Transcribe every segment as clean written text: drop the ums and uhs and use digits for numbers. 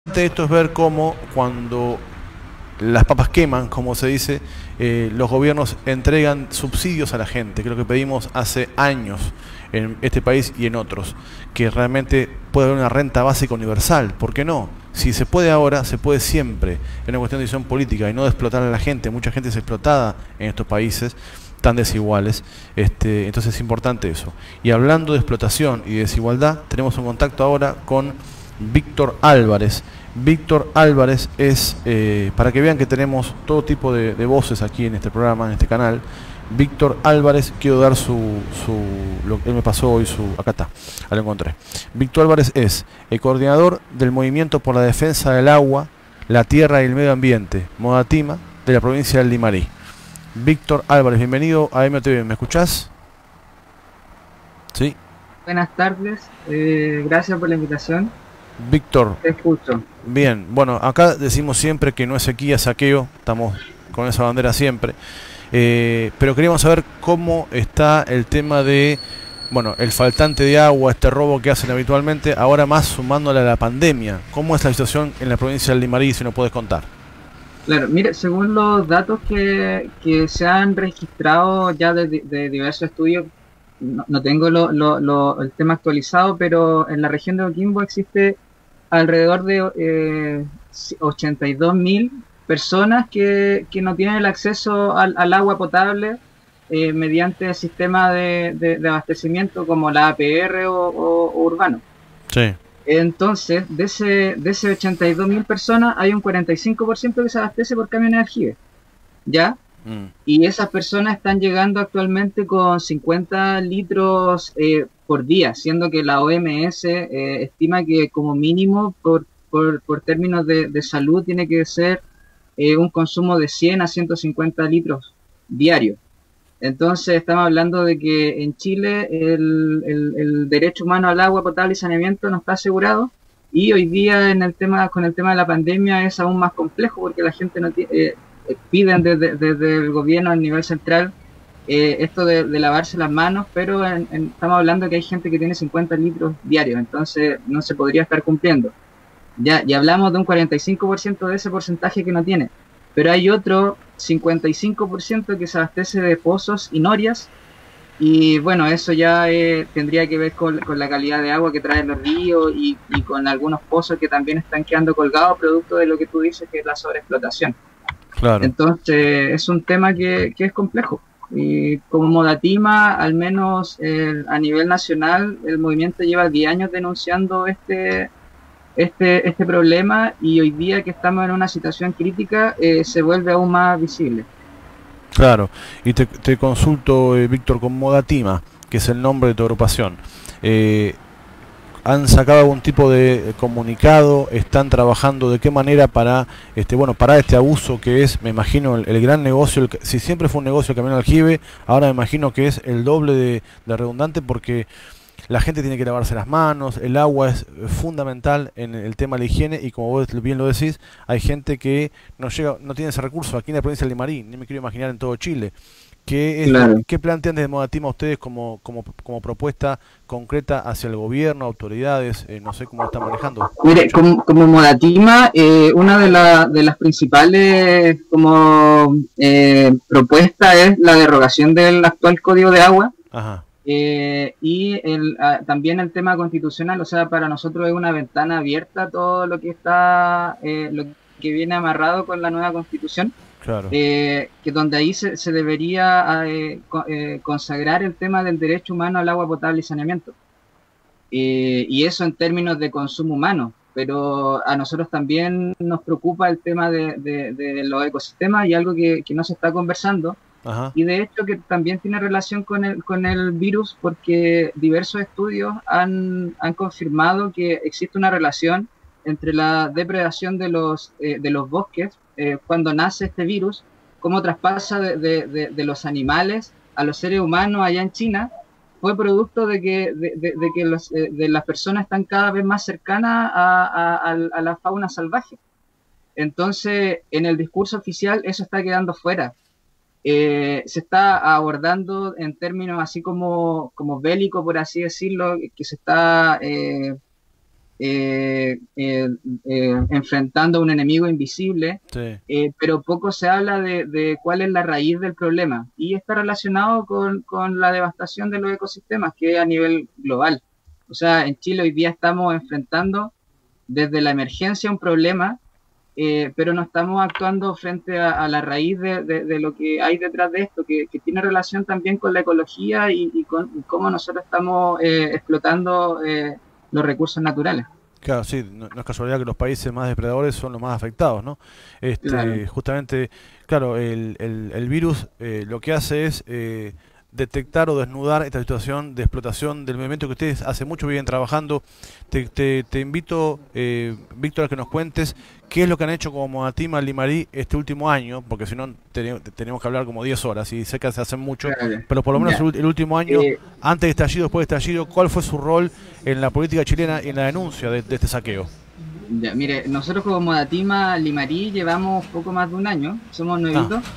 Esto es ver cómo cuando las papas queman, como se dice, los gobiernos entregan subsidios a la gente, que es lo que pedimos hace años en este país y en otros, que realmente puede haber una renta básica universal. ¿Por qué no? Si se puede ahora, se puede siempre. Es una cuestión de decisión política y no de explotar a la gente. Mucha gente es explotada en estos países tan desiguales. Entonces es importante eso. Y hablando de explotación y de desigualdad, tenemos un contacto ahora con Víctor Álvarez. Víctor Álvarez es, para que vean que tenemos todo tipo de voces aquí en este programa, en este canal. Víctor Álvarez, quiero dar lo que él me pasó hoy, acá está, lo encontré. Víctor Álvarez es el coordinador del Movimiento por la Defensa del Agua, la Tierra y el Medio Ambiente, Modatima, de la provincia del Limarí. Víctor Álvarez, bienvenido a MTV, ¿me escuchás? Sí. Buenas tardes, gracias por la invitación. Víctor. Te escucho. Bien, bueno, acá decimos siempre que no es sequía, saqueo, estamos con esa bandera siempre. Pero queríamos saber cómo está el tema de, bueno, el faltante de agua, este robo que hacen habitualmente, ahora más sumándole a la pandemia. ¿Cómo es la situación en la provincia del Limarí, si nos puedes contar? Claro, mire, según los datos que se han registrado ya de diversos estudios, no tengo el tema actualizado, pero en la región de Coquimbo existe alrededor de 82.000 personas que no tienen el acceso al agua potable mediante el sistema de abastecimiento como la APR o urbano. Sí. Entonces, de ese 82.000 personas, hay un 45% que se abastece por camiones de aljibe, ¿ya? Y esas personas están llegando actualmente con 50 litros por día, siendo que la OMS estima que como mínimo por términos de salud tiene que ser un consumo de 100 a 150 litros diarios. Entonces estamos hablando de que en Chile el derecho humano al agua potable y saneamiento no está asegurado, y hoy día con el tema de la pandemia es aún más complejo porque la gente no piden desde el gobierno a nivel central esto de lavarse las manos, pero estamos hablando que hay gente que tiene 50 litros diarios, entonces no se podría estar cumpliendo. Ya, y hablamos de un 45% de ese porcentaje que no tiene, pero hay otro 55% que se abastece de pozos y norias, y bueno, eso ya tendría que ver con la calidad de agua que traen los ríos y con algunos pozos que también están quedando colgados producto de lo que tú dices, que es la sobreexplotación. Claro. Entonces es un tema que es complejo, y como Modatima, al menos a nivel nacional, el movimiento lleva 10 años denunciando este problema, y hoy día que estamos en una situación crítica se vuelve aún más visible. Claro, y te consulto, Víctor, con Modatima, que es el nombre de tu agrupación. ¿Han sacado algún tipo de comunicado? ¿Están trabajando de qué manera para parar este abuso que es, me imagino, el gran negocio? Si siempre fue un negocio el camión aljibe, ahora me imagino que es el doble de redundante, porque la gente tiene que lavarse las manos, el agua es fundamental en el tema de la higiene, y como vos bien lo decís, hay gente que no tiene ese recurso. Aquí en la provincia del Limarí, ni me quiero imaginar en todo Chile. Claro. ¿Qué plantean desde Modatima ustedes como propuesta concreta hacia el gobierno, autoridades? No sé cómo lo están manejando. Mire, como Modatima, una de las principales propuestas es la derogación del actual Código de Agua. Ajá. Y también el tema constitucional, o sea, para nosotros es una ventana abierta todo lo que lo que viene amarrado con la nueva constitución. Claro. Que donde ahí se debería consagrar el tema del derecho humano al agua potable y saneamiento. Y eso en términos de consumo humano, pero a nosotros también nos preocupa el tema de los ecosistemas, y algo que no se está conversando. Ajá. Y de hecho que también tiene relación con el virus, porque diversos estudios han confirmado que existe una relación entre la depredación de los bosques cuando nace este virus, cómo traspasa de los animales a los seres humanos allá en China, fue producto de que las personas están cada vez más cercanas a la fauna salvaje. Entonces, en el discurso oficial eso está quedando fuera. Se está abordando en términos así como bélico, por así decirlo, que se está enfrentando a un enemigo invisible, sí. pero poco se habla de cuál es la raíz del problema. Y está relacionado con la devastación de los ecosistemas, que es a nivel global. O sea, en Chile hoy día estamos enfrentando desde la emergencia un problema, pero no estamos actuando frente a la raíz de lo que hay detrás de esto, que tiene relación también con la ecología y con cómo nosotros estamos explotando los recursos naturales. Claro, sí, no, no es casualidad que los países más depredadores son los más afectados, ¿no? Claro, Justamente, claro, el virus lo que hace es detectar o desnudar esta situación de explotación del movimiento que ustedes hace mucho vienen trabajando. Te invito, Víctor, a que nos cuentes qué es lo que han hecho como Modatima Limarí este último año, porque si no tenemos que hablar como 10 horas y sé que se hacen mucho, claro. pero por lo menos Ya. el último año, Eh, antes de estallido, después de estallido, ¿cuál fue su rol en la política chilena y en la denuncia de este saqueo? ya, mire, nosotros como Modatima Limarí llevamos poco más de un año, somos Ah, nuevitos.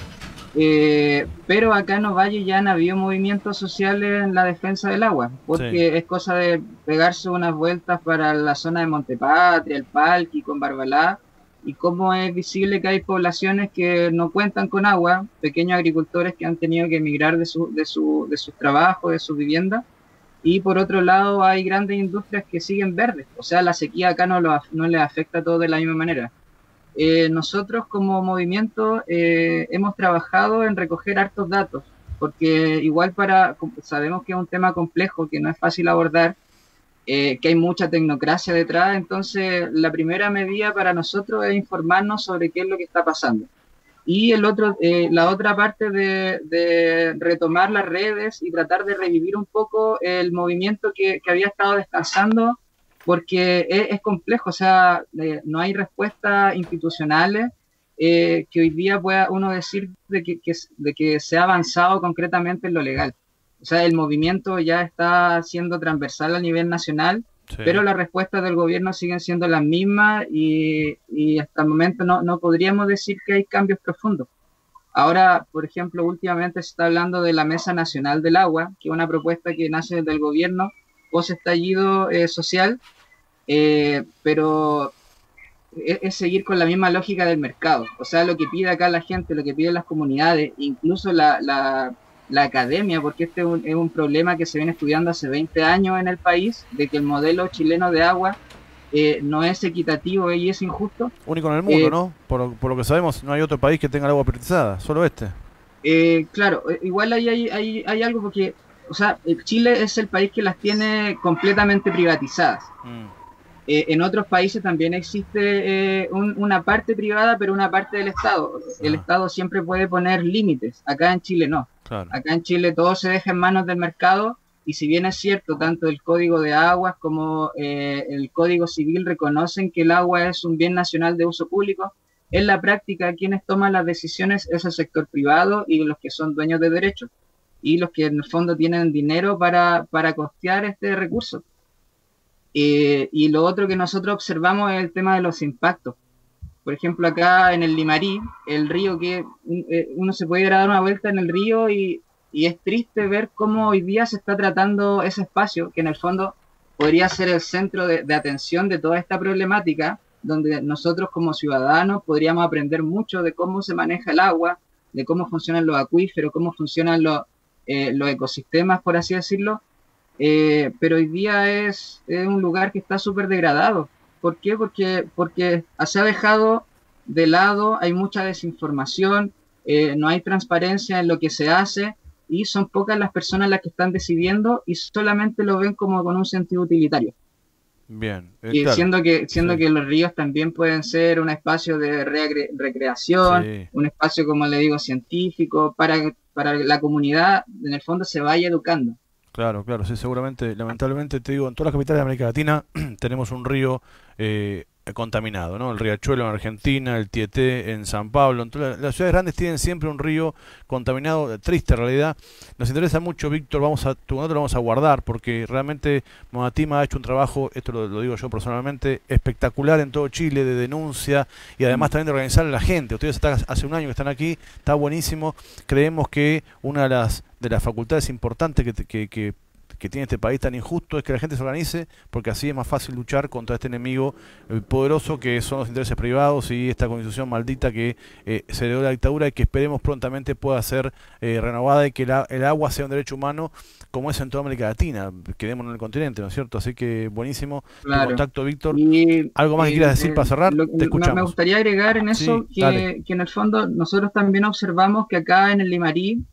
Pero acá en Ovalle ya han habido movimientos sociales en la defensa del agua, sí, porque es cosa de pegarse unas vueltas para la zona de Montepatria, el Palqui, con Barbalá, y cómo es visible que hay poblaciones que no cuentan con agua, pequeños agricultores que han tenido que emigrar de sus trabajos, de sus viviendas, y por otro lado hay grandes industrias que siguen verdes, o sea, la sequía acá no les afecta a todos de la misma manera. Nosotros como movimiento hemos trabajado en recoger hartos datos, porque igual sabemos que es un tema complejo, que no es fácil abordar, que hay mucha tecnocracia detrás, entonces la primera medida para nosotros es informarnos sobre qué es lo que está pasando. Y la otra parte de retomar las redes y tratar de revivir un poco el movimiento que había estado descansando, porque es complejo, o sea, no hay respuestas institucionales que hoy día pueda uno decir de que se ha avanzado concretamente en lo legal. O sea, el movimiento ya está siendo transversal a nivel nacional, pero sí. las respuestas del gobierno siguen siendo las mismas y hasta el momento no podríamos decir que hay cambios profundos. Ahora, por ejemplo, últimamente se está hablando de la Mesa Nacional del Agua, que es una propuesta que nace desde el gobierno post estallido social, pero es seguir con la misma lógica del mercado. O sea, lo que pide acá la gente, lo que piden las comunidades, incluso la academia, porque este es un problema que se viene estudiando hace 20 años en el país, de que el modelo chileno de agua no es equitativo y es injusto. Único en el mundo, Eh, ¿no? Por lo que sabemos, no hay otro país que tenga el agua privatizada, solo este. claro, igual hay algo porque, o sea, Chile es el país que las tiene completamente privatizadas. Mm, En otros países también existe una parte privada, pero una parte del Estado. El ah, Estado siempre puede poner límites. Acá en Chile no. claro. Acá en Chile todo se deja en manos del mercado y si bien es cierto, tanto el Código de Aguas como el Código Civil reconocen que el agua es un bien nacional de uso público, en la práctica quienes toman las decisiones es el sector privado y los que son dueños de derechos y los que en el fondo tienen dinero para costear este recurso. Y lo otro que nosotros observamos es el tema de los impactos. Por ejemplo, acá en el Limarí, el río que uno se puede ir a dar una vuelta en el río y es triste ver cómo hoy día se está tratando ese espacio, que en el fondo podría ser el centro de atención de toda esta problemática, donde nosotros como ciudadanos podríamos aprender mucho de cómo se maneja el agua, de cómo funcionan los acuíferos, cómo funcionan los ecosistemas, por así decirlo, pero hoy día es un lugar que está súper degradado. ¿Por qué? Porque se ha dejado de lado, hay mucha desinformación, no hay transparencia en lo que se hace y son pocas las personas las que están decidiendo y solamente lo ven como con un sentido utilitario. Bien, Y claro. siendo Sí, que los ríos también pueden ser un espacio de recreación, sí. un espacio, como le digo, científico, para la comunidad, en el fondo se vaya educando. Claro, claro, sí, seguramente, lamentablemente te digo, en todas las capitales de América Latina tenemos un río contaminado, ¿no? El Riachuelo en Argentina, el Tieté en San Pablo, en todas las ciudades grandes tienen siempre un río contaminado, triste en realidad. Nos interesa mucho, Víctor, tu nota lo vamos a guardar porque realmente Modatima ha hecho un trabajo, esto lo digo yo personalmente, espectacular en todo Chile de denuncia y además también de organizar a la gente. Ustedes hace un año que están aquí, está buenísimo. Creemos que una de las facultades importantes que que tiene este país tan injusto es que la gente se organice, porque así es más fácil luchar contra este enemigo poderoso que son los intereses privados y esta constitución maldita que se heredó la dictadura y que esperemos prontamente pueda ser renovada y que el agua sea un derecho humano como es en toda América Latina, quedémonos en el continente, ¿no es cierto? Así que buenísimo tu contacto, Víctor. ¿Algo más que quieras decir para cerrar? Te escuchamos. Me gustaría agregar en eso que en el fondo nosotros también observamos que acá en el Limarí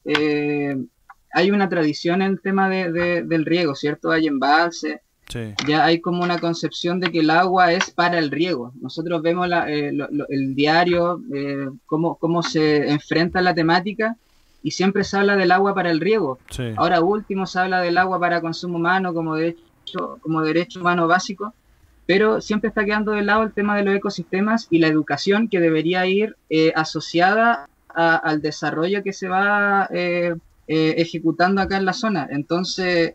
hay una tradición en el tema del riego, ¿cierto? Hay embalse, ya hay como una concepción de que el agua es para el riego. Nosotros vemos el diario, cómo se enfrenta la temática, y siempre se habla del agua para el riego. Ahora último se habla del agua para consumo humano como derecho humano básico, pero siempre está quedando de lado el tema de los ecosistemas y la educación que debería ir asociada al desarrollo que se va ejecutando acá en la zona. Entonces,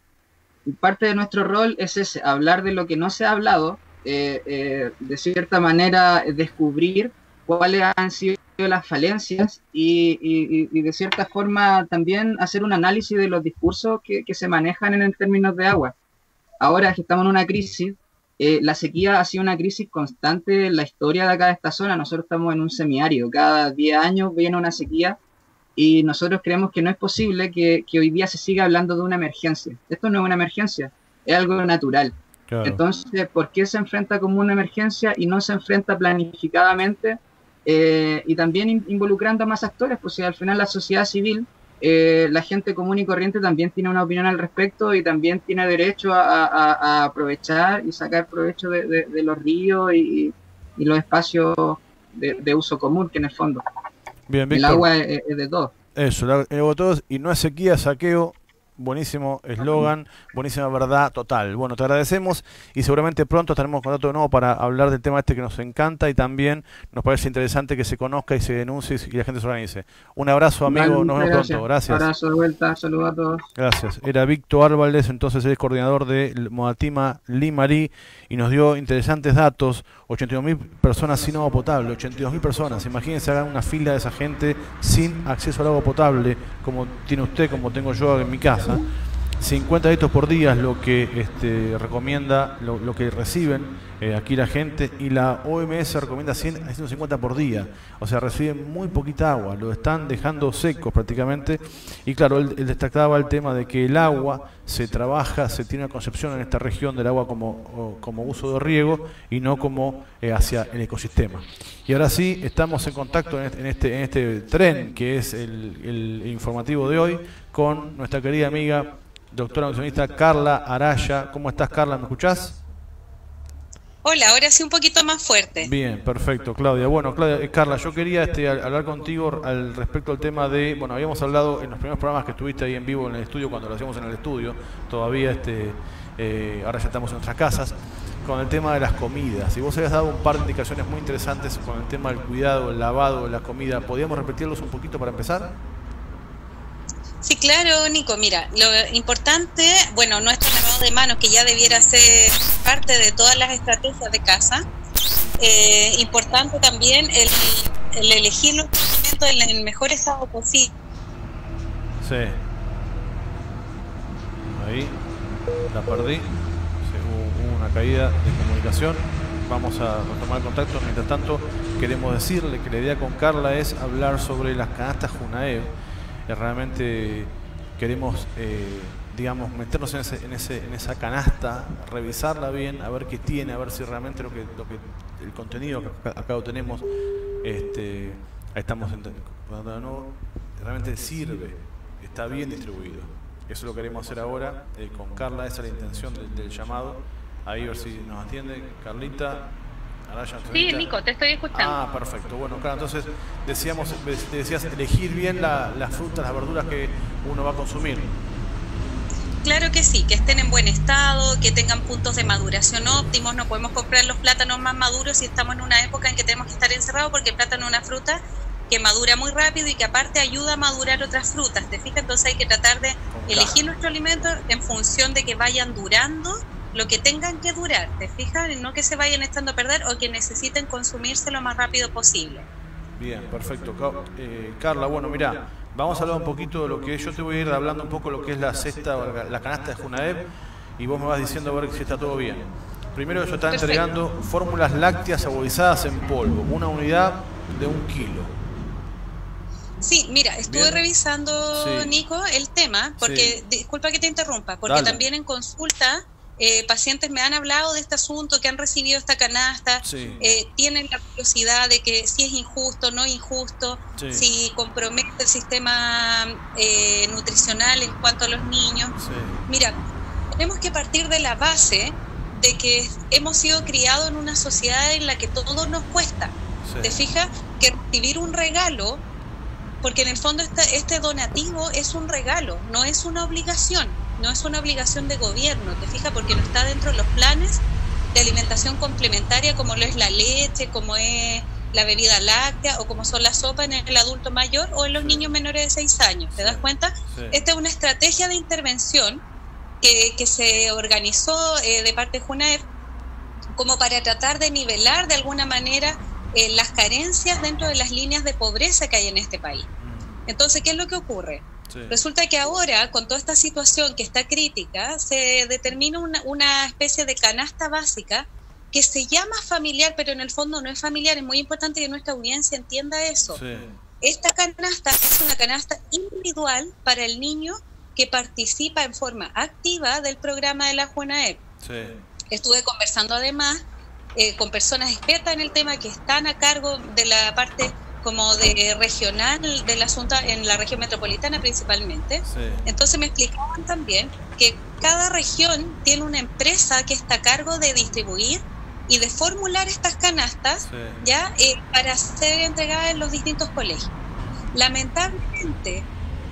parte de nuestro rol es ese, hablar de lo que no se ha hablado, de cierta manera descubrir cuáles han sido las falencias y de cierta forma también hacer un análisis de los discursos que se manejan en términos de agua. Ahora que estamos en una crisis, la sequía ha sido una crisis constante en la historia de acá de esta zona. Nosotros estamos en un semiárido, cada 10 años viene una sequía y nosotros creemos que no es posible que hoy día se siga hablando de una emergencia. Esto no es una emergencia, es algo natural. Claro. Entonces, ¿por qué se enfrenta como una emergencia y no se enfrenta planificadamente? Y también involucrando a más actores, pues si al final la sociedad civil, la gente común y corriente también tiene una opinión al respecto y también tiene derecho a aprovechar y sacar provecho de los ríos y los espacios de uso común, que en el fondo bien, el agua es de todos. Eso, el agua de todos, y no es sequía, saqueo. Buenísimo eslogan, buenísima verdad total. Bueno, te agradecemos y seguramente pronto estaremos en contacto de nuevo para hablar del tema este que nos encanta y también nos parece interesante que se conozca y se denuncie y la gente se organice. Un abrazo, amigo, nos vemos pronto. Gracias. Un abrazo de vuelta, saludos a todos. Gracias. Era Víctor Álvarez, entonces él es coordinador de Modatima Limarí y nos dio interesantes datos. 82.000 personas sin agua potable, 82.000 personas. Imagínense, hagan una fila de esa gente sin acceso al agua potable, como tiene usted, como tengo yo en mi casa. 50 litros por día es lo que recomienda, lo que reciben aquí la gente, y la OMS recomienda 100 a 150 por día. O sea, reciben muy poquita agua, lo están dejando secos prácticamente. Y claro, él destacaba el tema de que el agua se trabaja, se tiene una concepción en esta región del agua como uso de riego y no como hacia el ecosistema. Y ahora sí, estamos en contacto en este tren que es el informativo de hoy con nuestra querida amiga doctora nutricionista Carla Araya. ¿Cómo estás, Carla? ¿Me escuchás? Hola, ahora sí un poquito más fuerte. Bien, perfecto, Claudia. Bueno, Claudia, Carla, yo quería hablar contigo al respecto del tema de, bueno, habíamos hablado en los primeros programas que estuviste ahí en vivo en el estudio, cuando lo hacíamos en el estudio, todavía ahora ya estamos en nuestras casas, con el tema de las comidas. Y vos habías dado un par de indicaciones muy interesantes con el tema del cuidado, el lavado de la comida. ¿Podríamos repetirlos un poquito para empezar? Sí, claro, Nico. Mira, lo importante, bueno, nuestro lavado de manos, que ya debiera ser parte de todas las estrategias de casa. Importante también el elegir los alimentos en el mejor estado posible. Sí. Ahí la perdí. Hubo una caída de comunicación. Vamos a retomar el contacto. Mientras tanto, queremos decirle que la idea con Carla es hablar sobre las canastas Junaev. Realmente queremos, digamos, meternos en esa canasta, revisarla bien, a ver qué tiene, a ver si realmente el contenido que acá lo tenemos, ahí estamos de nuevo, realmente sirve, está bien distribuido. Eso lo queremos hacer ahora con Carla, esa es la intención del llamado. Ahí a ver si nos atiende Carlita. Sí, Nico, te estoy escuchando. Ah, perfecto. Bueno, claro, entonces decías elegir bien las frutas, las verduras que uno va a consumir. Claro que sí, que estén en buen estado, que tengan puntos de maduración óptimos. No podemos comprar los plátanos más maduros si estamos en una época en que tenemos que estar encerrados, porque el plátano es una fruta que madura muy rápido y que aparte ayuda a madurar otras frutas. ¿Te fijas? Entonces hay que tratar de elegir nuestros alimentos en función de que vayan durando lo que tengan que durar, ¿te fijas? No que se vayan echando a perder o que necesiten consumirse lo más rápido posible. Bien, perfecto. Carla, bueno, mirá, Vamos a hablar un poquito de lo que yo te voy a ir hablando un poco de lo que es la cesta, la canasta de Junaep, y vos me vas diciendo a ver si está todo bien. Primero ellos están entregando fórmulas lácteas saborizadas en polvo, una unidad de 1 kilo. Sí, mira, estuve revisando, Nico, el tema, porque, disculpa que te interrumpa, porque también en consulta pacientes me han hablado de este asunto, que han recibido esta canasta, tienen la curiosidad de que si es injusto, no injusto, si compromete el sistema nutricional en cuanto a los niños. Mira, tenemos que partir de la base de que hemos sido criados en una sociedad en la que todo nos cuesta. ¿Te fijas? Que recibir un regalo, porque en el fondo este donativo es un regalo, no es una obligación. No es una obligación de gobierno, ¿te fijas? Porque no está dentro de los planes de alimentación complementaria, como lo es la leche, como es la bebida láctea, o como son las sopas en el adulto mayor o en los niños menores de 6 años. ¿Te das cuenta? Esta es una estrategia de intervención que se organizó de parte de Junaep como para tratar de nivelar de alguna manera las carencias dentro de las líneas de pobreza que hay en este país. Entonces, ¿qué es lo que ocurre? Resulta que ahora, con toda esta situación que está crítica, se determina una especie de canasta básica que se llama familiar, pero en el fondo no es familiar. Es muy importante que nuestra audiencia entienda eso. Esta canasta es una canasta individual para el niño que participa en forma activa del programa de la Junaep. Estuve conversando además con personas expertas en el tema que están a cargo de la parte como de regional del asunto en la región metropolitana principalmente. Entonces me explicaban también que cada región tiene una empresa que está a cargo de distribuir y de formular estas canastas ya para ser entregadas en los distintos colegios. Lamentablemente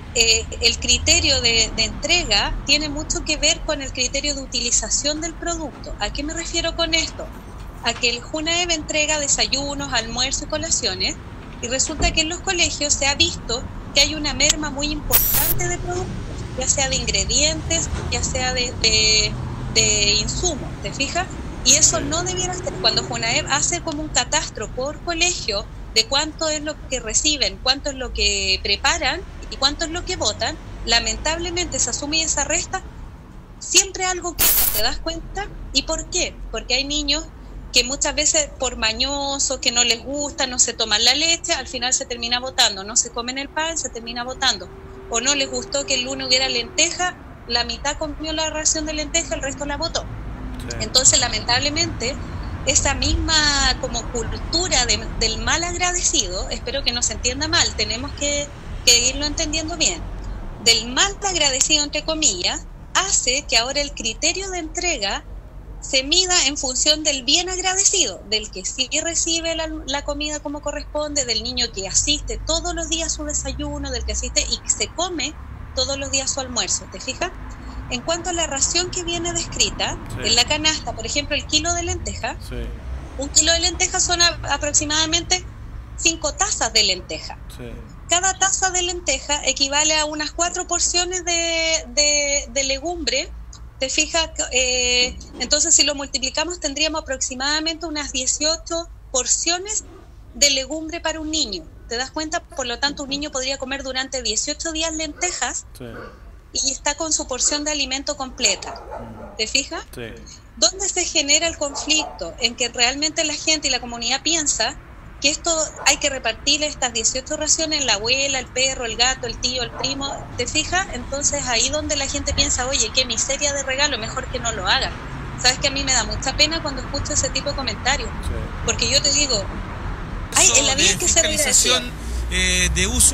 el criterio de entrega tiene mucho que ver con el criterio de utilización del producto. ¿A qué me refiero con esto? A que el Junaep entrega desayunos, almuerzos y colaciones, y resulta que en los colegios se ha visto que hay una merma muy importante de productos, ya sea de ingredientes, ya sea de insumos, ¿te fijas? Y eso no debiera ser. Cuando Junaep hace como un catastro por colegio de cuánto es lo que reciben, cuánto es lo que preparan y cuánto es lo que botan, lamentablemente se asume y se resta, siempre algo que te das cuenta. ¿Y por qué? Porque hay niños que muchas veces por mañosos, que no les gusta, no se toman la leche, al final se termina botando, no se comen el pan, se termina botando. O no les gustó que el lunes hubiera lenteja, la mitad comió la ración de lenteja, el resto la botó. Entonces, lamentablemente, esa misma como cultura del mal agradecido, espero que no se entienda mal, tenemos que irlo entendiendo bien, del mal agradecido, entre comillas, hace que ahora el criterio de entrega se mida en función del bien agradecido, del que sí recibe la comida como corresponde, del niño que asiste todos los días a su desayuno, del que asiste y que se come todos los días su almuerzo. ¿Te fijas? En cuanto a la ración que viene descrita en la canasta, por ejemplo, el kilo de lenteja, 1 kilo de lenteja son aproximadamente 5 tazas de lenteja. Cada taza de lenteja equivale a unas 4 porciones de legumbre. ¿Te fijas? Entonces, si lo multiplicamos, tendríamos aproximadamente unas 18 porciones de legumbre para un niño. ¿Te das cuenta? Por lo tanto, un niño podría comer durante 18 días lentejas y está con su porción de alimento completa. ¿Te fijas? ¿Dónde se genera el conflicto? En que realmente la gente y la comunidad piensa que esto hay que repartir estas 18 raciones en la abuela, el perro, el gato, el tío, el primo. ¿Te fijas? Entonces ahí donde la gente piensa, oye, qué miseria de regalo, mejor que no lo hagan. Sabes que a mí me da mucha pena cuando escucho ese tipo de comentarios, porque yo te digo, en la vida hay que ser agradecido. De uso.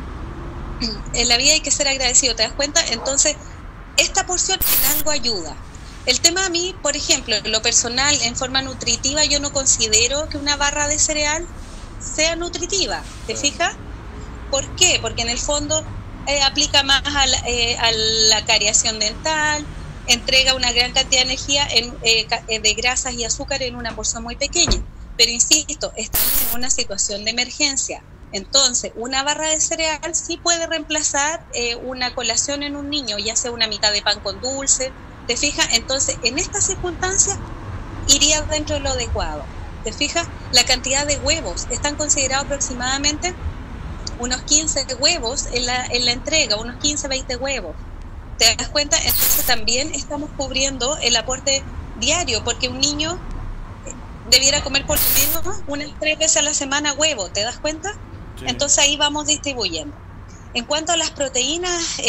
En la vida hay que ser agradecido, ¿te das cuenta? Entonces, esta porción en algo ayuda. El tema a mí, por ejemplo, en lo personal, en forma nutritiva, yo no considero que una barra de cereal sea nutritiva. ¿Te fijas? ¿Por qué? Porque en el fondo aplica más a la cariación dental, entrega una gran cantidad de energía de grasas y azúcar en una porción muy pequeña. Pero insisto, estamos en una situación de emergencia. Entonces, una barra de cereal sí puede reemplazar una colación en un niño, ya sea una mitad de pan con dulce. ¿Te fijas? Entonces, en estas circunstancias iría dentro de lo adecuado. ¿Te fijas? La cantidad de huevos están considerados aproximadamente unos 15 huevos en la entrega, unos 15, 20 huevos. ¿Te das cuenta? Entonces también estamos cubriendo el aporte diario, porque un niño debiera comer por lo menos unas 3 veces a la semana huevo, ¿te das cuenta? Sí. Entonces ahí vamos distribuyendo. En cuanto a las proteínas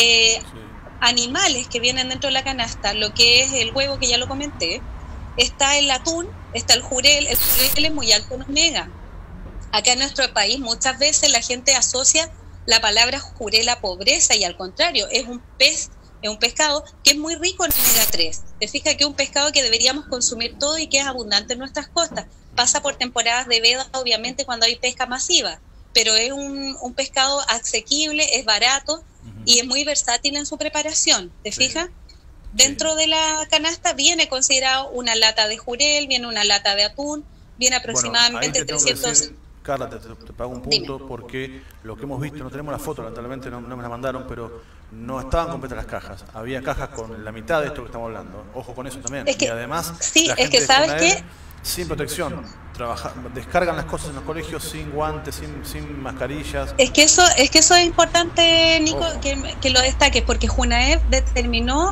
animales que vienen dentro de la canasta, lo que es el huevo, que ya lo comenté, está el atún, está el jurel es muy alto en omega. Acá en nuestro país muchas veces la gente asocia la palabra jurel a pobreza, y al contrario, es un pescado que es muy rico en omega 3. Te fijas que es un pescado que deberíamos consumir todo y que es abundante en nuestras costas. Pasa por temporadas de veda, obviamente, cuando hay pesca masiva, pero es un pescado asequible, es barato y es muy versátil en su preparación. ¿Te fijas? Dentro de la canasta viene considerado una lata de jurel, viene una lata de atún, viene aproximadamente 300... Carla, te pago un punto. Dime. Porque lo que hemos visto, no tenemos la foto, lamentablemente no me la mandaron, pero no estaban completas las cajas. Había cajas con la mitad de esto que estamos hablando. Ojo con eso también. Es que, y además, sí, es que sabes que sin protección, descargan las cosas en los colegios sin guantes, sin mascarillas. Es que eso es importante, Nico, que lo destaques, porque Junaev determinó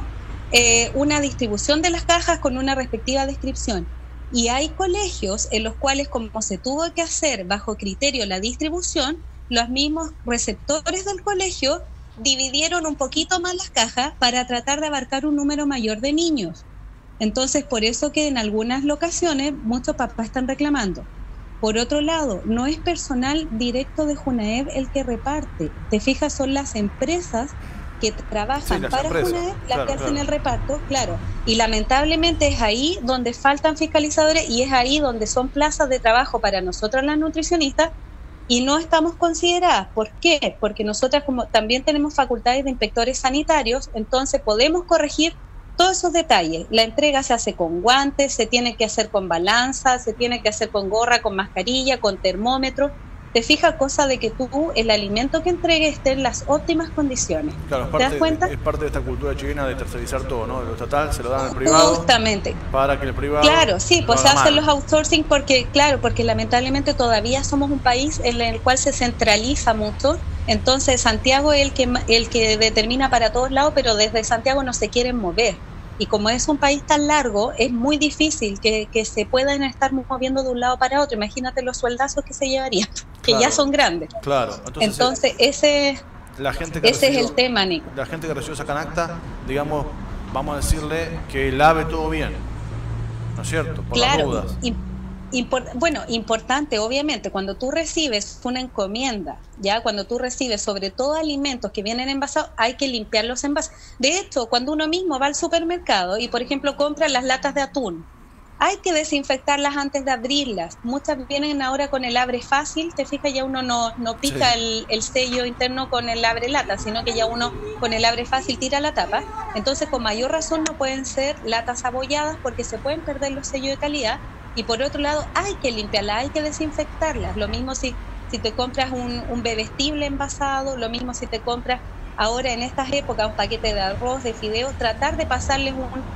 una distribución de las cajas con una respectiva descripción. Y hay colegios en los cuales, como se tuvo que hacer bajo criterio la distribución, los mismos receptores del colegio dividieron un poquito más las cajas para tratar de abarcar un número mayor de niños. Entonces, por eso que en algunas locaciones muchos papás están reclamando. Por otro lado, no es personal directo de Junaev el que reparte. Te fijas, son las empresas que trabajan para Junaev las que hacen el reparto, claro. Y lamentablemente es ahí donde faltan fiscalizadores, y es ahí donde son plazas de trabajo para nosotras las nutricionistas, y no estamos consideradas. ¿Por qué? Porque nosotras como también tenemos facultades de inspectores sanitarios, entonces podemos corregir todos esos detalles. La entrega se hace con guantes, se tiene que hacer con balanza, se tiene que hacer con gorra, con mascarilla, con termómetro. Te fijas, cosa de que tú, el alimento que entregues, esté en las óptimas condiciones. Claro, ¿te das cuenta? Es parte de esta cultura chilena de tercerizar todo, ¿no? Lo estatal se lo dan al privado. Justamente. Para que el privado... Claro, sí, pues se hacen los outsourcing porque lamentablemente todavía somos un país en el cual se centraliza mucho. Entonces Santiago es el que determina para todos lados, pero desde Santiago no se quieren mover. Y como es un país tan largo, es muy difícil que se puedan estar moviendo de un lado para otro. Imagínate los sueldazos que se llevarían, que ya son grandes. Claro. Entonces ese es el tema, Nico. La gente que recibió esa canasta, digamos, vamos a decirle que lave todo bien, ¿no es cierto? Por las dudas. Importante, obviamente, cuando tú recibes una encomienda, ya cuando tú recibes sobre todo alimentos que vienen envasados, hay que limpiar los envases. De hecho, cuando uno mismo va al supermercado y, por ejemplo, compra las latas de atún, hay que desinfectarlas antes de abrirlas. Muchas vienen ahora con el abre fácil, te fijas, ya uno no pica el sello interno con el abre lata, sino que ya uno con el abre fácil tira la tapa. Entonces, con mayor razón no pueden ser latas abolladas porque se pueden perder los sellos de calidad. Y por otro lado, hay que limpiarlas, hay que desinfectarlas. Lo mismo si te compras un bebestible envasado, lo mismo si te compras ahora en estas épocas un paquete de arroz, de fideos, tratar de pasarles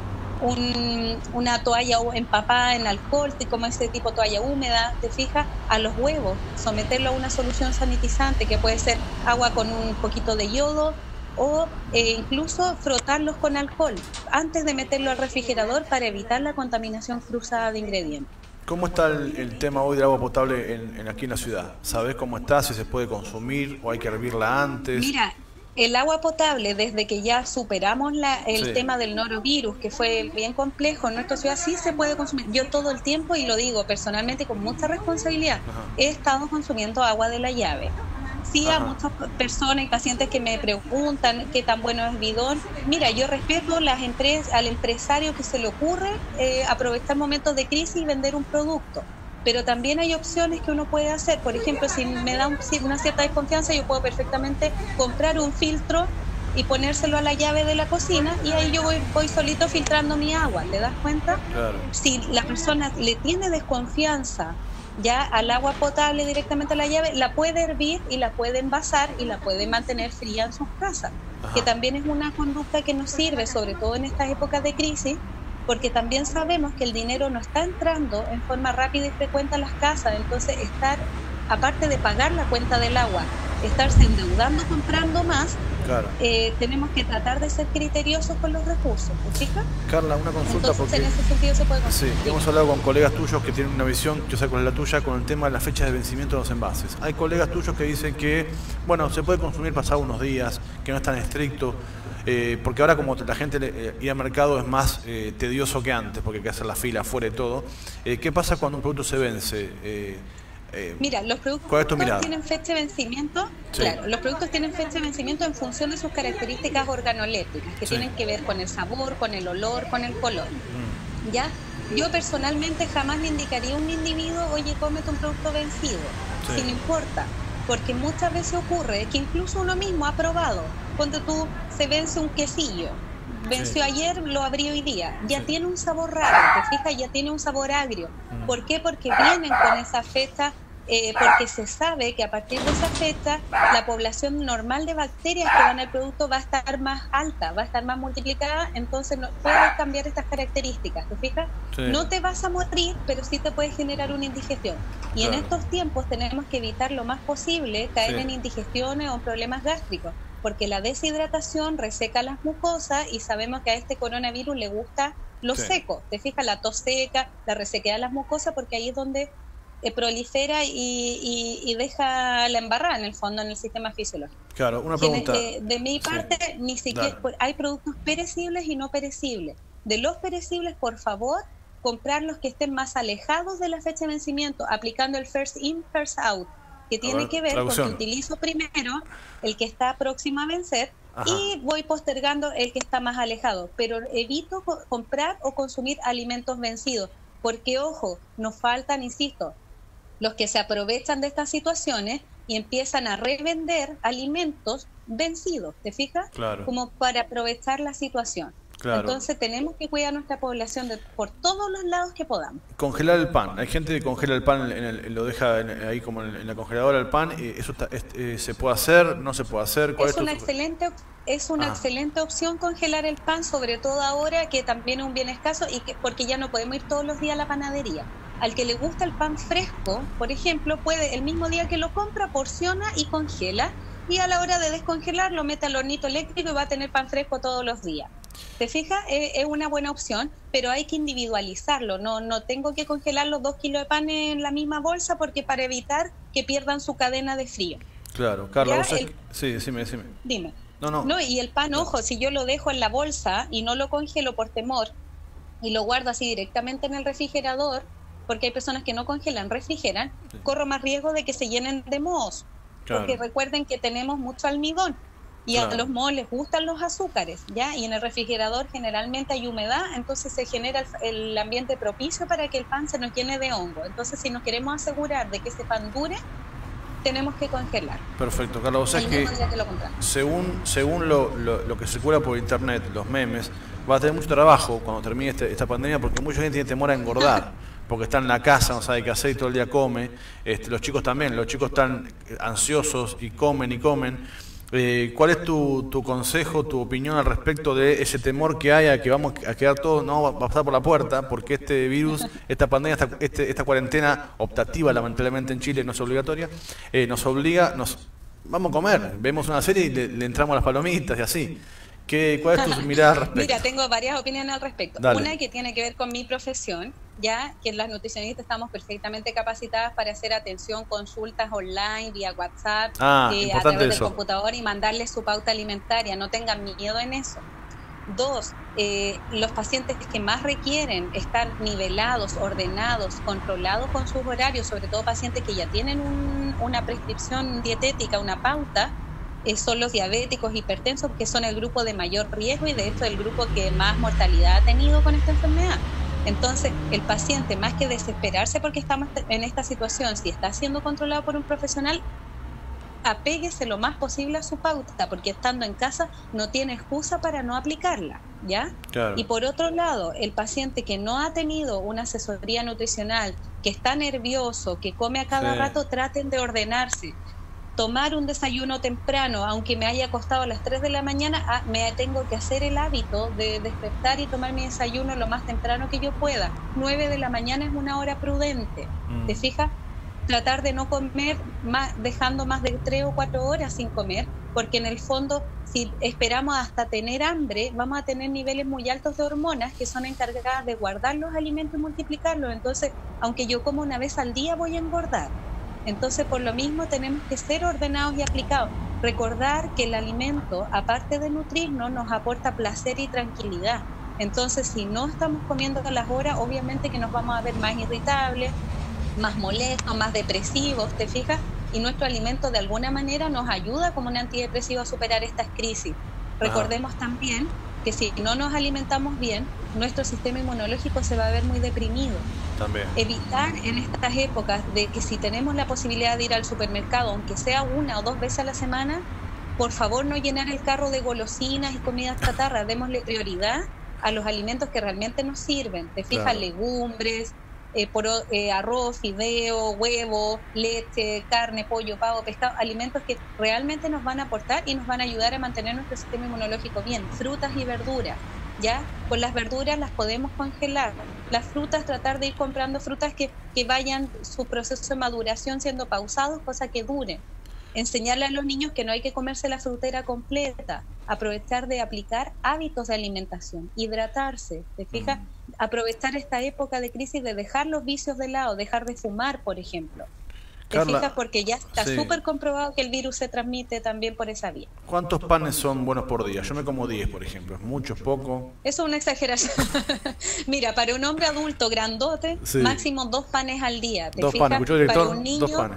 una toalla empapada en alcohol, como ese tipo de toalla húmeda, te fijas, a los huevos, someterlo a una solución sanitizante que puede ser agua con un poquito de yodo, o incluso frotarlos con alcohol antes de meterlo al refrigerador para evitar la contaminación cruzada de ingredientes. ¿Cómo está el tema hoy del agua potable aquí en la ciudad? ¿Sabés cómo está? ¿Si se puede consumir o hay que hervirla antes? Mira, el agua potable, desde que ya superamos el tema del norovirus, que fue bien complejo en nuestra ciudad, sí se puede consumir. Yo todo el tiempo, y lo digo personalmente con mucha responsabilidad, he estado consumiendo agua de la llave. Sí, a muchas personas y pacientes que me preguntan qué tan bueno es el bidón. Mira, yo respeto al empresario que se le ocurre aprovechar momentos de crisis y vender un producto. Pero también hay opciones que uno puede hacer. Por ejemplo, si me da una cierta desconfianza, yo puedo perfectamente comprar un filtro y ponérselo a la llave de la cocina, y ahí yo voy solito filtrando mi agua. ¿Te das cuenta? Claro. Si la persona le tiene desconfianza ya al agua potable directamente a la llave, la puede hervir y la puede envasar y la puede mantener fría en sus casas. Que también es una conducta que nos sirve, sobre todo en estas épocas de crisis, porque también sabemos que el dinero no está entrando en forma rápida y frecuente a las casas. Entonces, aparte de pagar la cuenta del agua estarse endeudando comprando más, claro. Tenemos que tratar de ser criteriosos con los recursos, ¿te fijas? Carla, una consulta. Entonces, porque en ese sentido se puede conseguir. Sí, hemos hablado con colegas tuyos que tienen una visión, yo sé cuál es la tuya, con el tema de las fechas de vencimiento de los envases. Hay colegas tuyos que dicen que, bueno, se puede consumir pasado unos días, que no es tan estricto, porque ahora como la gente ir al mercado es más tedioso que antes, porque hay que hacer la fila afuera y todo. ¿Qué pasa cuando un producto se vence? Mira, los productos tienen fecha de vencimiento, sí. Claro, los productos tienen fecha de vencimiento en función de sus características organolépticas, que sí. Tienen que ver con el sabor, con el olor, con el color. ¿Ya? Yo personalmente jamás le indicaría a un individuo, oye, cómete un producto vencido, sí. Si no importa, porque muchas veces ocurre que incluso uno mismo ha probado, cuando tú se vence un quesillo, venció sí. Ayer, lo abrí hoy día, ya sí. Tiene un sabor raro, te fijas, ya tiene un sabor agrio. ¿Por qué? Porque vienen con esa fecha, porque se sabe que a partir de esa fecha la población normal de bacterias que van al producto va a estar más alta, va a estar más multiplicada, entonces no puedes cambiar estas características, ¿te fijas? Sí. No te vas a morir, pero sí te puede generar una indigestión. Y claro. En estos tiempos tenemos que evitar lo más posible caer sí. En indigestiones o en problemas gástricos, porque la deshidratación reseca las mucosas y sabemos que a este coronavirus le gusta lo sí. Seco, te fijas, la tos seca, la resequedad de las mucosas, porque ahí es donde prolifera y deja la embarrada en el fondo en el sistema fisiológico. Claro, una pregunta. De mi parte, sí. Ni siquiera hay productos perecibles y no perecibles. De los perecibles, por favor, comprar los que estén más alejados de la fecha de vencimiento, aplicando el first in, first out, que tiene que ver traducción. Con que utilizo primero el que está próximo a vencer. Ajá. Y voy postergando el que está más alejado, pero evito comprar o consumir alimentos vencidos, porque ojo, nos faltan, insisto, los que se aprovechan de estas situaciones y empiezan a revender alimentos vencidos, ¿te fijas? Claro. Como para aprovechar la situación. Claro. Entonces tenemos que cuidar a nuestra población por todos los lados que podamos. Congelar el pan. Hay gente que congela el pan, lo deja ahí como en la congeladora el pan. ¿Eso se puede hacer? ¿No se puede hacer? Es una excelente opción congelar el pan, sobre todo ahora que también es un bien escaso porque ya no podemos ir todos los días a la panadería. Al que le gusta el pan fresco, por ejemplo, puede el mismo día que lo compra, porciona y congela, y a la hora de descongelar lo mete al hornito eléctrico y va a tener pan fresco todos los días. ¿Te fijas? Es una buena opción, pero hay que individualizarlo. No tengo que congelar los 2 kilos de pan en la misma bolsa porque para evitar que pierdan su cadena de frío. Claro, Carla, sí, decime. Dime. No, y el pan, ojo, si yo lo dejo en la bolsa y no lo congelo por temor y lo guardo así directamente en el refrigerador, porque hay personas que no congelan, refrigeran, sí. Corro más riesgo de que se llenen de mohos. Claro. Porque recuerden que tenemos mucho almidón y claro. A los mohos les gustan los azúcares, ¿ya? Y en el refrigerador generalmente hay humedad, entonces se genera el ambiente propicio para que el pan se nos llene de hongo. Entonces, si nos queremos asegurar de que ese pan dure, tenemos que congelar. Perfecto, Carla, vos sabés que según lo que circula por internet, los memes, va a tener mucho trabajo cuando termine esta pandemia, porque mucha gente tiene temor a engordar, porque está en la casa, no sabe qué hacer y todo el día come. Los chicos también, los chicos están ansiosos y comen. ¿Cuál es tu consejo, tu opinión al respecto de ese temor que hay a que vamos a quedar todos, no va a pasar por la puerta, porque este virus, esta pandemia, esta cuarentena optativa, lamentablemente en Chile no es obligatoria, nos obliga, vamos a comer, vemos una serie y le entramos a las palomitas y así? ¿Cuál es tu mirada al respecto? Mira, tengo varias opiniones al respecto. Dale. Una que tiene que ver con mi profesión, ya que las nutricionistas estamos perfectamente capacitadas para hacer atención, consultas online, vía WhatsApp, a través del computador y mandarles su pauta alimentaria. No tengan miedo en eso. 2, los pacientes que más requieren estar nivelados, ordenados, controlados con sus horarios, sobre todo pacientes que ya tienen una prescripción dietética, una pauta, son los diabéticos, hipertensos, que son el grupo de mayor riesgo y de hecho el grupo que más mortalidad ha tenido con esta enfermedad. Entonces, el paciente, más que desesperarse porque estamos en esta situación, si está siendo controlado por un profesional, apéguese lo más posible a su pauta, porque estando en casa no tiene excusa para no aplicarla, ¿ya? Claro. Y por otro lado, el paciente que no ha tenido una asesoría nutricional, que está nervioso, que come a cada rato, traten de ordenarse. Tomar un desayuno temprano, aunque me haya acostado a las 3 de la mañana, me tengo que hacer el hábito de despertar y tomar mi desayuno lo más temprano que yo pueda. 9 de la mañana es una hora prudente, ¿te fijas? tratar de no comer dejando más de 3 o 4 horas sin comer, porque en el fondo si esperamos hasta tener hambre vamos a tener niveles muy altos de hormonas que son encargadas de guardar los alimentos y multiplicarlos. Entonces, aunque yo como una vez al día, voy a engordar. Entonces, por lo mismo tenemos que ser ordenados y aplicados. Recordar que el alimento, aparte de nutrirnos, nos aporta placer y tranquilidad. Entonces, si no estamos comiendo a las horas, obviamente que nos vamos a ver más irritables, más molestos, más depresivos, ¿te fijas? Y nuestro alimento de alguna manera nos ayuda como un antidepresivo a superar estas crisis. Recordemos también que si no nos alimentamos bien, nuestro sistema inmunológico se va a ver muy deprimido. También. Evitar en estas épocas de que si tenemos la posibilidad de ir al supermercado, aunque sea 1 o 2 veces a la semana, por favor no llenar el carro de golosinas y comidas chatarras. Démosle prioridad a los alimentos que realmente nos sirven. Te fijas, claro. Legumbres, arroz, fideo, huevo, leche, carne, pollo, pavo, pescado, alimentos que realmente nos van a aportar y nos van a ayudar a mantener nuestro sistema inmunológico bien. Frutas y verduras, ¿ya? Con las verduras las podemos congelar. Las frutas, tratar de ir comprando frutas que vayan su proceso de maduración siendo pausados, cosa que duren. Enseñarle a los niños que no hay que comerse la frutera completa, aprovechar de aplicar hábitos de alimentación, hidratarse, ¿te fijas? Aprovechar esta época de crisis de dejar los vicios de lado, dejar de fumar, por ejemplo. ¿Te Carla, fijas? Porque ya está sí, súper comprobado que el virus se transmite también por esa vía. ¿Cuántos panes son buenos por día? Yo me como 10, por ejemplo. ¿Es mucho, es poco? Eso es una exageración. Mira, para un hombre adulto grandote, sí, máximo 2 panes al día. ¿Te 2 fijas? panes, escuchó el director, para un niño, 2 panes.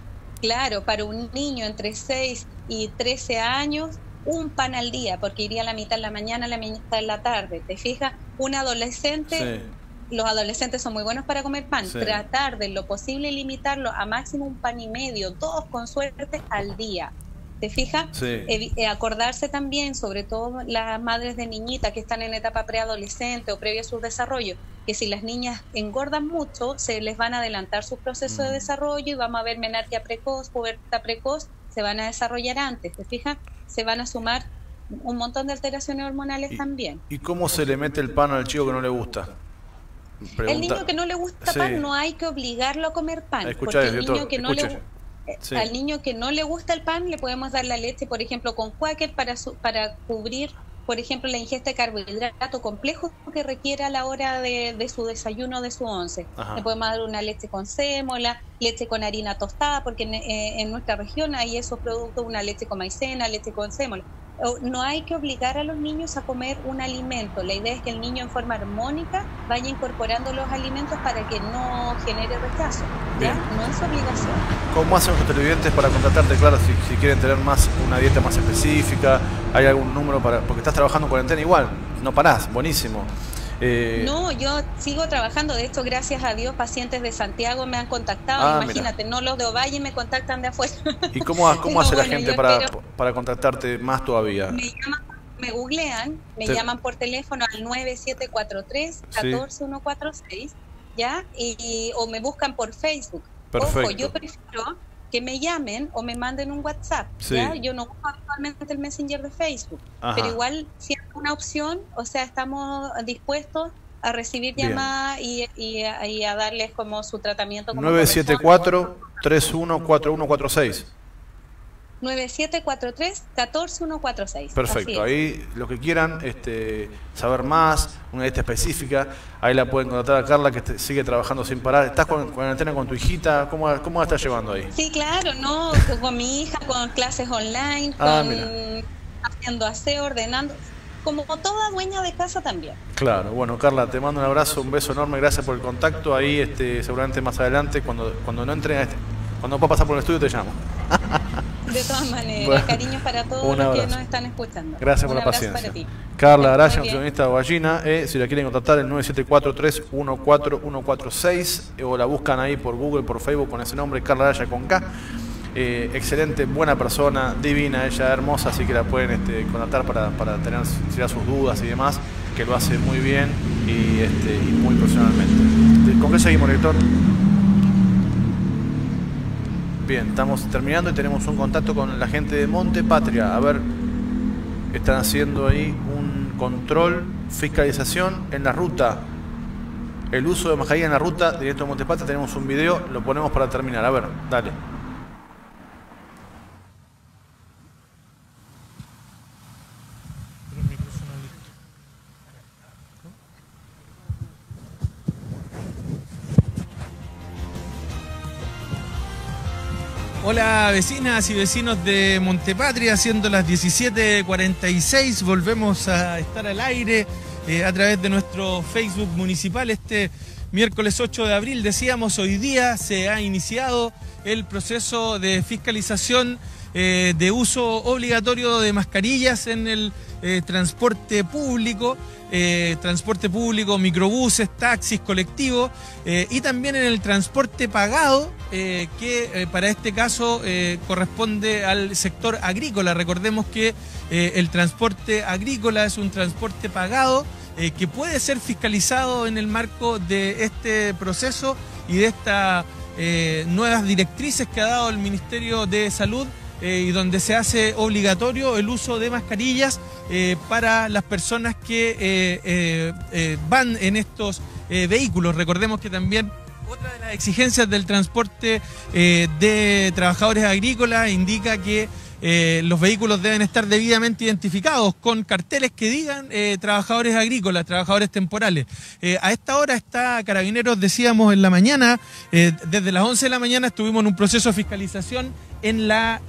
Claro, para un niño entre 6 y 13 años, 1 pan al día, porque iría la mitad en la mañana, la mitad en la tarde. ¿Te fijas? Un adolescente, sí, los adolescentes son muy buenos para comer pan. Sí. Tratar de lo posible limitarlo a máximo 1,5 panes, 2 con suerte al día. ¿Te fijas? Sí. Acordarse también, sobre todo las madres de niñitas que están en etapa preadolescente o previo a su desarrollo, que si las niñas engordan mucho, se les van a adelantar sus procesos de desarrollo y vamos a ver menarquia precoz, pubertad precoz, se van a desarrollar antes. ¿Te fijas? Se van a sumar un montón de alteraciones hormonales también. ¿Y cómo se le mete el pan al chico que no le gusta? Pregunta. El niño que no le gusta pan, no hay que obligarlo a comer pan. Escuchá, porque el niño que no le sí, al niño que no le gusta el pan le podemos dar la leche, por ejemplo, con Quaker para cubrir, por ejemplo, la ingesta de carbohidrato complejo que requiere a la hora de su desayuno o de su once. Ajá. Le podemos dar una leche con sémola, leche con harina tostada, porque en nuestra región hay esos productos, una leche con maicena, leche con sémola. No hay que obligar a los niños a comer un alimento. La idea es que el niño en forma armónica vaya incorporando los alimentos para que no genere rechazo. ¿Ya? No es obligación. ¿Cómo hacen los televidentes para contratarte? Claro, si quieren tener una dieta más específica, ¿hay algún número para...? Porque estás trabajando en cuarentena igual, no parás, buenísimo. No, yo sigo trabajando. De hecho, gracias a Dios, pacientes de Santiago me han contactado. Imagínate, mira, no los de Ovalle me contactan de afuera. ¿Y cómo hace la gente para contactarte más todavía? Me googlean, me llaman por teléfono al 9743-14146, ¿ya? O me buscan por Facebook. Perfecto. Ojo, yo prefiero que me llamen o me manden un WhatsApp, sí, ¿ya? Yo no uso actualmente el Messenger de Facebook. Ajá. Pero igual, si es una opción, o sea, estamos dispuestos a recibir llamadas y a darles como su tratamiento. 974-314146. 9743-14146. Perfecto, ahí lo que quieran, saber más, una dieta específica, ahí la pueden contratar a Carla, que sigue trabajando sin parar. ¿Estás con cuarentena con tu hijita? ¿Cómo la estás llevando ahí? Sí, claro, no, con mi hija, con clases online, haciendo aseo, ordenando, como toda dueña de casa también. Claro, bueno, Carla, te mando un abrazo, un beso enorme, gracias por el contacto. Ahí seguramente más adelante, cuando no entren, cuando pueda pasar por el estudio, te llamo. De todas maneras, bueno, cariños para todos los que nos están escuchando. Gracias por la paciencia. Carla Araya, nutricionista de Ovallina, si la quieren contactar, el 974-314146, o la buscan ahí por Google, por Facebook, con ese nombre, Carla Araya con K. Excelente, buena persona, divina, ella hermosa, así que la pueden contactar para tener sus dudas y demás, que lo hace muy bien y muy profesionalmente. ¿Con qué seguimos, director? Bien, estamos terminando y tenemos un contacto con la gente de Monte Patria. A ver, están haciendo ahí un control, fiscalización en la ruta. el uso de mascarilla en la ruta directo a Montepatria. Tenemos un video, lo ponemos para terminar. A ver, dale. Hola vecinas y vecinos de Montepatria, siendo las 17:46, volvemos a estar al aire a través de nuestro Facebook municipal. Este miércoles 8 de abril, decíamos, hoy día se ha iniciado el proceso de fiscalización de uso obligatorio de mascarillas en el transporte público, microbuses, taxis, colectivos, y también en el transporte pagado, que para este caso corresponde al sector agrícola. Recordemos que el transporte agrícola es un transporte pagado que puede ser fiscalizado en el marco de este proceso y de estas nuevas directrices que ha dado el Ministerio de Salud, y donde se hace obligatorio el uso de mascarillas para las personas que van en estos vehículos. Recordemos que también otra de las exigencias del transporte de trabajadores agrícolas indica que los vehículos deben estar debidamente identificados con carteles que digan trabajadores agrícolas, trabajadores temporales. A esta hora está Carabineros, decíamos, en la mañana, desde las 11 de la mañana estuvimos en un proceso de fiscalización en la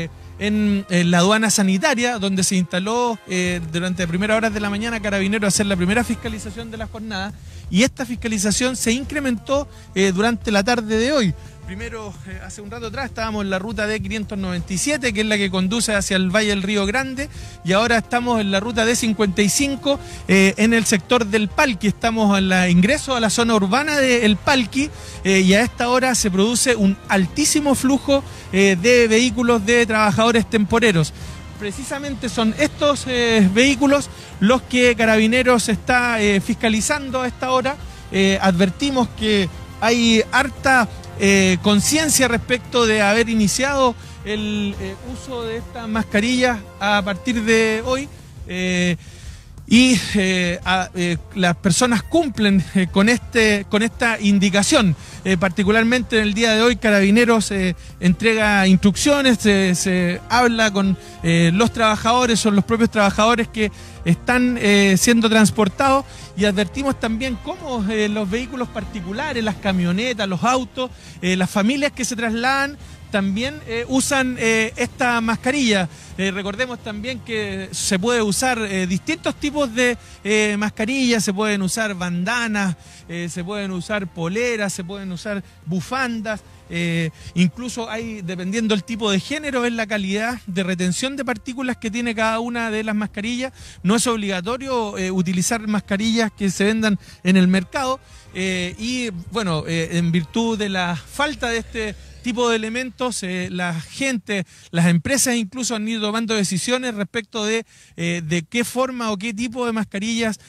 aduana sanitaria, donde se instaló durante las primeras horas de la mañana Carabineros a hacer la primera fiscalización de la jornada, y esta fiscalización se incrementó durante la tarde de hoy. Primero, hace un rato atrás estábamos en la ruta D597, que es la que conduce hacia el Valle del Río Grande, y ahora estamos en la ruta D55 en el sector del Palqui. Estamos en el ingreso a la zona urbana del Palqui, y a esta hora se produce un altísimo flujo de vehículos de trabajadores temporeros. Precisamente son estos vehículos los que Carabineros está fiscalizando a esta hora. Advertimos que hay harta conciencia respecto de haber iniciado el uso de estas mascarillas a partir de hoy, las personas cumplen con esta indicación. Particularmente en el día de hoy Carabineros entrega instrucciones, se habla con los trabajadores, son los propios trabajadores que están siendo transportados, y advertimos también cómo los vehículos particulares, las camionetas, los autos, las familias que se trasladan también usan esta mascarilla. Recordemos también que se puede usar distintos tipos de mascarillas, se pueden usar bandanas, se pueden usar poleras, se pueden usar bufandas, incluso hay, dependiendo del tipo de género, es la calidad de retención de partículas que tiene cada una de las mascarillas. No es obligatorio utilizar mascarillas que se vendan en el mercado, y bueno, en virtud de la falta de este tipo de elementos, la gente, las empresas incluso han ido tomando decisiones respecto de qué forma o qué tipo de mascarillas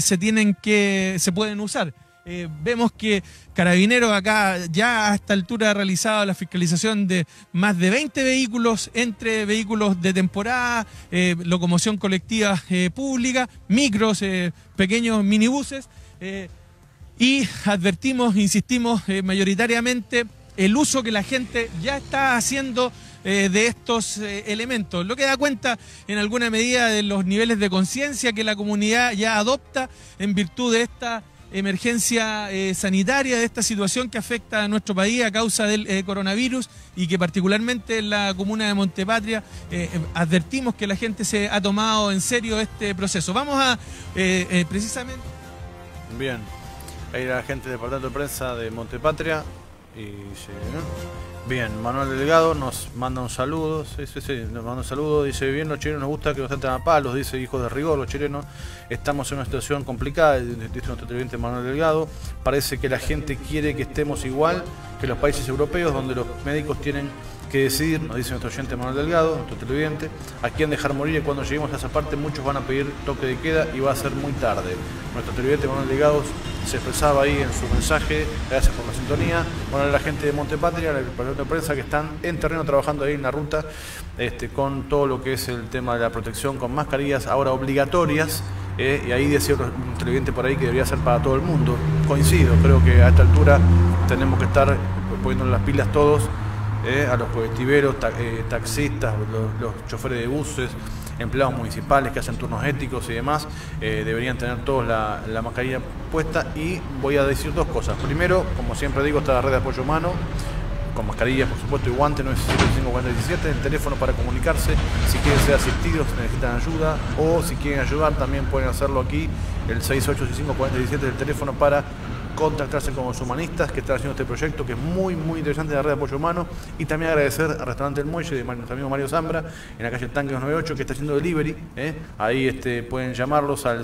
se pueden usar. Vemos que Carabineros acá ya a esta altura ha realizado la fiscalización de más de 20 vehículos, entre vehículos de temporada, locomoción colectiva pública, micros, pequeños minibuses, y advertimos, insistimos, mayoritariamente el uso que la gente ya está haciendo de estos elementos, lo que da cuenta en alguna medida de los niveles de conciencia que la comunidad ya adopta en virtud de esta emergencia sanitaria, de esta situación que afecta a nuestro país a causa del coronavirus, y que particularmente en la comuna de Montepatria advertimos que la gente se ha tomado en serio este proceso. Vamos a precisamente... Bien, ahí la gente del departamento de prensa de Montepatria. Y sí, ¿no? Bien, Manuel Delgado nos manda un saludo, sí, nos manda un saludo, dice: bien, los chilenos nos gusta que nos traten a palos, dice, hijos de rigor, los chilenos estamos en una situación complicada, dice nuestro televidente Manuel Delgado, parece que la gente quiere que estemos igual que los países europeos, donde los médicos tienen que decidir, nos dice nuestro oyente Manuel Delgado, nuestro televidente, a quién dejar morir, y cuando lleguemos a esa parte muchos van a pedir toque de queda y va a ser muy tarde. Nuestro televidente Manuel Delgado se expresaba ahí en su mensaje, gracias por la sintonía. Bueno, la gente de Montepatria, la departamento de prensa, que están en terreno trabajando ahí en la ruta, con todo lo que es el tema de la protección con mascarillas ahora obligatorias y ahí decía un televidente por ahí que debería ser para todo el mundo. Coincido, creo que a esta altura tenemos que estar poniendo las pilas todos, a los colectiveros, taxistas, los choferes de buses, empleados municipales que hacen turnos éticos y demás, deberían tener todos la mascarilla puesta. Y voy a decir dos cosas. Primero, como siempre digo, está la red de apoyo humano, con mascarillas, por supuesto, y guantes, 965-417, el teléfono para comunicarse, si quieren ser asistidos, si necesitan ayuda, o si quieren ayudar, también pueden hacerlo aquí, el 6865-417 es el teléfono para contactarse con los humanistas que están haciendo este proyecto, que es muy, muy interesante, de la red de apoyo humano. Y también agradecer al restaurante El Muelle de nuestro amigo Mario Zambra, en la calle Tanque 298, que está haciendo delivery. Ahí pueden llamarlos al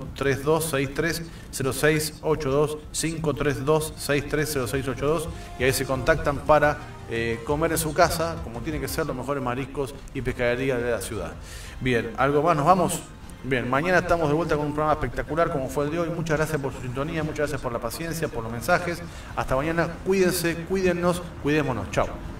532-630682, 532-630682, y ahí se contactan para comer en su casa, como tiene que ser, los mejores mariscos y pescadería de la ciudad. Bien, ¿algo más? ¿Nos vamos? Bien, mañana estamos de vuelta con un programa espectacular como fue el de hoy. Muchas gracias por su sintonía, muchas gracias por la paciencia, por los mensajes. Hasta mañana, cuídense, cuídennos, cuidémonos. Chao.